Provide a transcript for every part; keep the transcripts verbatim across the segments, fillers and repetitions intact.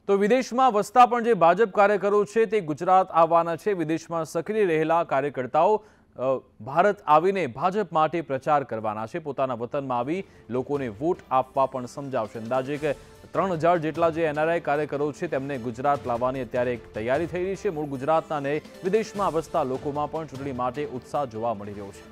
તો વિદેશમાં વસતા પણ જે ભાજપ કાર્યકરો છે તે ગુજરાત આવવાના છે। વિદેશમાં સક્રિય રહેલા કાર્યકર્તાઓ ભારત આવીને ભાજપ માટે પ્રચાર કરવાના છે। પોતાના વતનમાં આવી લોકોને વોટ આપવા પણ સમજાવશે। અંદાજે કે ત્રણ હજાર જેટલા જે એનઆરઆઈ કાર્યકરો છે તેમને ગુજરાત લાવવાની અત્યારે એક તૈયારી થઈ રહી છે। મૂળ ગુજરાતના ને વિદેશમાં વસતા લોકોમાં પણ ચૂંટણી માટે ઉત્સાહ જોવા મળી રહ્યો છે।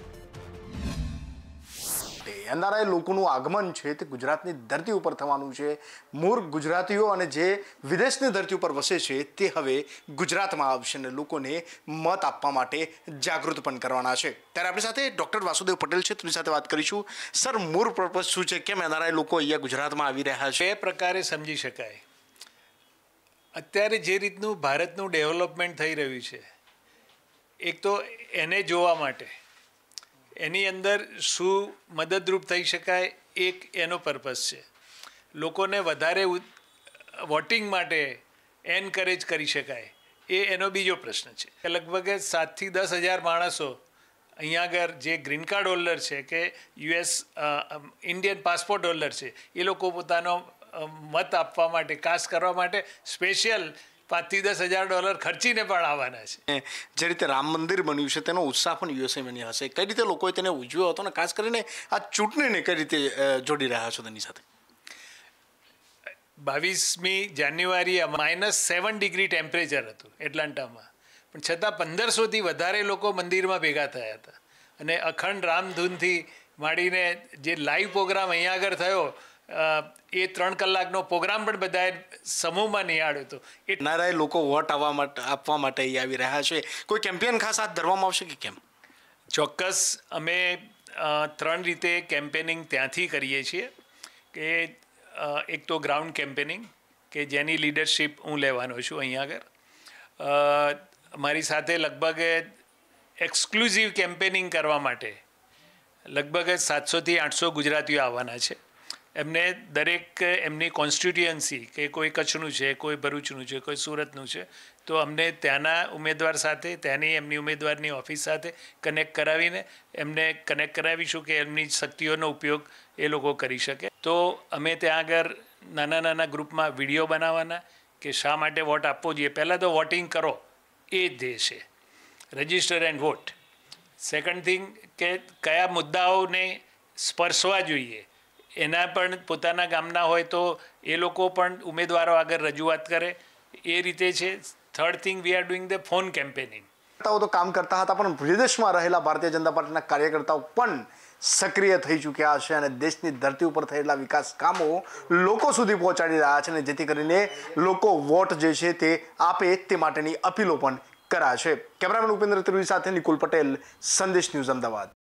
એનઆરઆઈ લોકોનું આગમન છે તે ગુજરાતની ધરતી ઉપર થવાનું છે। મૂળ ગુજરાતીઓ અને જે વિદેશની ધરતી ઉપર વસે છે તે હવે ગુજરાતમાં આવશે અને લોકોને મત આપવા માટે જાગૃત પણ કરવાના છે। ત્યારે આપણી સાથે ડૉક્ટર વાસુદેવ પટેલ છે, તેની સાથે વાત કરીશું। સર, મૂળ પર્પઝ શું છે? કેમ એનઆરઆઈ લોકો અહીંયા ગુજરાતમાં આવી રહ્યા છે? બે પ્રકારે સમજી શકાય। અત્યારે જે રીતનું ભારતનું ડેવલપમેન્ટ થઈ રહ્યું છે, એક તો એને જોવા માટે એની અંદર શું મદદરૂપ થઈ શકાય, એક એનો પર્પઝ છે। લોકોને વધારે વોટિંગ માટે એનકરેજ કરી શકાય, એ એનો બીજો પ્રશ્ન છે। લગભગ સાતથી દસ હજાર માણસો અહીંયા આગળ જે ગ્રીન કાર્ડ હોલ્ડર છે કે યુએસ ઇન્ડિયન પાસપોર્ટ હોલ્ડર છે, એ લોકો પોતાનો મત આપવા માટે, કાસ્ટ કરવા માટે સ્પેશિયલ પાંચથી દસ હજાર ડોલર ખર્ચીને પણ આવવાના છે। જે રીતે રામ મંદિર બન્યું છે તેનો ઉત્સાહ પણ યુએસએ બન્યો હશે, કઈ રીતે લોકોએ તેને ઉજવ્યો હતો અને ખાસ કરીને આ ચૂંટણીને કઈ રીતે જોડી રહ્યા છો તેની સાથે? બાવીસમી જાન્યુઆરી માઇનસ સેવન ડિગ્રી ટેમ્પરેચર હતું એટલાન્ટામાં, પણ છતાં પંદરસોથી વધારે લોકો મંદિરમાં ભેગા થયા હતા અને અખંડ રામધૂનથી માંડીને જે લાઈવ પ્રોગ્રામ અહીંયા આગળ થયો, એ ત્રણ કલાકનો પ્રોગ્રામ પણ બધાએ સમૂહમાં નિહાળ્યો હતો। એનઆરઆઈ લોકો વોટ આવવા માટે આપવા માટે અહીં આવી રહ્યા છે, કોઈ કેમ્પેન ખાસ હાથ ધરવામાં આવશે કે કેમ? ચોક્કસ, અમે ત્રણ રીતે કેમ્પેનિંગ ત્યાંથી કરીએ છીએ કે એક તો ગ્રાઉન્ડ કેમ્પેનિંગ કે જેની લીડરશિપ હું લેવાનો છું અહીંયા આગળ। મારી સાથે લગભગ એક્સક્લુઝિવ કેમ્પેનિંગ કરવા માટે લગભગ સાતસોથી આઠસો ગુજરાતીઓ આવવાના છે। એમને દરેક એમની કોન્સ્ટિટ્યુઅન્સી કે કોઈ કચ્છનું છે, કોઈ ભરૂચનું છે, કોઈ સુરતનું છે, તો અમને ત્યાંના ઉમેદવાર સાથે, ત્યાંની એમની ઉમેદવારની ઓફિસ સાથે કનેક્ટ કરાવીને એમને કનેક્ટ કરાવીશું કે એમની શક્તિઓનો ઉપયોગ એ લોકો કરી શકે। તો અમે ત્યાં આગળ નાના નાના ગ્રુપમાં વિડીયો બનાવવાના કે શા માટે વોટ આપવો જોઈએ। પહેલાં તો વોટિંગ કરો, એ જ ધ્યેય છે, register and vote. Second thing કે કયા મુદ્દાઓને સ્પર્શવા જોઈએ એના પણ પોતાના ગામના હોય તો એ લોકો પણ ઉમેદવારો આગળ રજૂઆત કરે, એ રીતે છે। Third thing, we are doing the phone campaigning. તો કામ કરતા હતા, પણ વિદેશમાં રહેલા ભારતીય જનતા પાર્ટીના કાર્યકર્તાઓ પણ સક્રિય થઈ ચૂક્યા છે અને દેશની ધરતી ઉપર થયેલા વિકાસ કામો લોકો સુધી પહોંચાડી રહ્યા છે અને જેથી કરીને લોકો વોટ જે છે તે આપે તે માટેની અપીલો પણ કરાશે। કેમેરામેન ઉપેન્દ્ર ત્રિવેદી સાથે નિકુલ પટેલ, સંદેશ ન્યૂઝ, અમદાવાદ।